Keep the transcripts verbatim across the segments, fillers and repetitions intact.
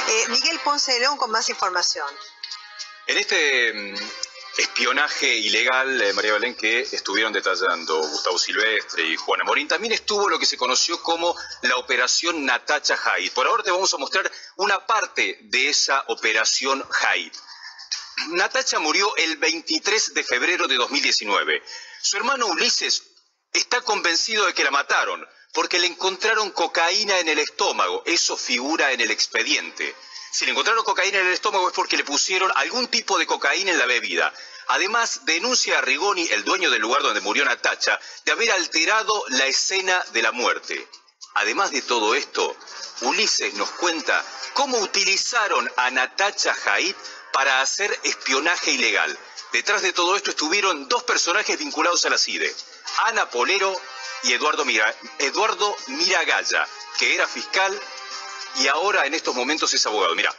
Eh, Miguel Ponce de León con más información. En este mm, espionaje ilegal, eh, María Belén, que estuvieron detallando Gustavo Silvestre y Juana Morín, también estuvo lo que se conoció como la Operación Natacha Haidt. Por ahora te vamos a mostrar una parte de esa Operación Haidt. Natacha murió el veintitrés de febrero de dos mil diecinueve. Su hermano Ulises está convencido de que la mataron porque le encontraron cocaína en el estómago. Eso figura en el expediente. Si le encontraron cocaína en el estómago es porque le pusieron algún tipo de cocaína en la bebida. Además, denuncia a Rigoni, el dueño del lugar donde murió Natacha, de haber alterado la escena de la muerte. Además de todo esto, Ulises nos cuenta cómo utilizaron a Natacha Haidt para hacer espionaje ilegal. Detrás de todo esto estuvieron dos personajes vinculados a la C I D E, Ana Polero y Eduardo, Mira, Eduardo Miragaya, que era fiscal y ahora en estos momentos es abogado. Mirá.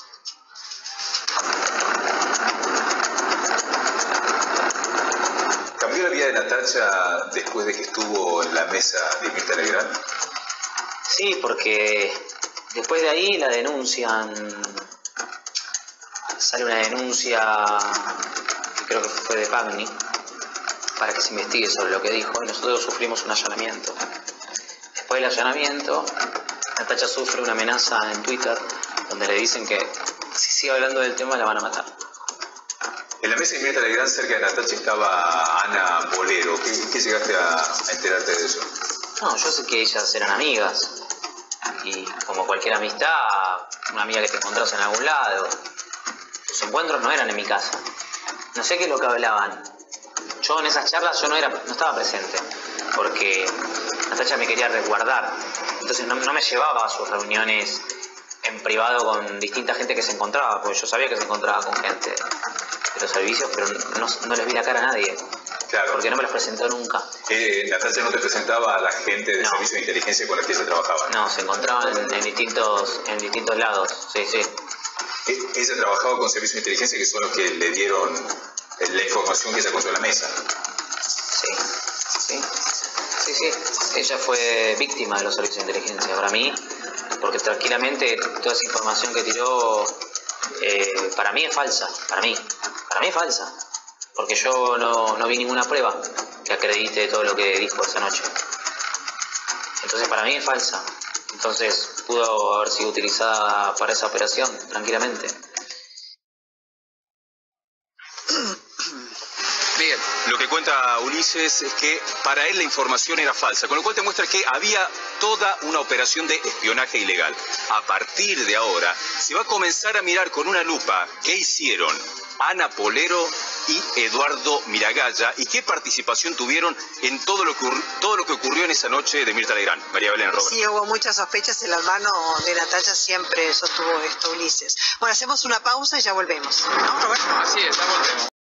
¿Cambió la vida de Natacha después de que estuvo en la mesa de Mirta Legrand? Sí, porque después de ahí la denuncian, sale una denuncia que creo que fue de Pagni, para que se investigue sobre lo que dijo, y nosotros sufrimos un allanamiento. Después del allanamiento, Natacha sufre una amenaza en Twitter, donde le dicen que si sigue hablando del tema la van a matar. En la mesa de Mirta Legrand, cerca de Natacha, estaba Ana Polero. ¿Qué, qué llegaste a, a enterarte de eso? No, yo sé que ellas eran amigas, y como cualquier amistad, una amiga que te encontrás en algún lado. Los encuentros no eran en mi casa. No sé qué es lo que hablaban. Yo en esas charlas yo no, era, no estaba presente, porque Natacha me quería resguardar. Entonces no, no me llevaba a sus reuniones en privado con distinta gente que se encontraba, porque yo sabía que se encontraba con gente de los servicios, pero no, no les vi la cara a nadie. Claro. Porque no me las presentó nunca. Eh, ¿Natacha no te presentaba a la gente del No. servicio de inteligencia con la que ella trabajaba? No, se encontraban en, en, distintos, en distintos lados, sí, sí. Eh, ella trabajaba con servicios de inteligencia que son los que le dieron eh, la información que ella contó en la mesa. Sí, sí, sí, sí. Ella fue víctima de los servicios de inteligencia, para mí, porque tranquilamente toda esa información que tiró, eh, para mí es falsa, para mí, para mí es falsa. Porque yo no, no vi ninguna prueba que acredite todo lo que dijo esa noche. Entonces para mí es falsa. Entonces pudo haber sido utilizada para esa operación, tranquilamente. Bien. Lo que cuenta Ulises es que para él la información era falsa, con lo cual te muestra que había toda una operación de espionaje ilegal. A partir de ahora se va a comenzar a mirar con una lupa qué hicieron Ana Polero y Eduardo Miragaya y qué participación tuvieron en todo lo que, todo lo que ocurrió en esa noche de Mirta Legrand. María Belén, Robert. Sí, hubo muchas sospechas. El hermano de Natacha siempre sostuvo esto, Ulises. Bueno, hacemos una pausa y ya volvemos, ¿no, Roberto? Así es, ya volvemos.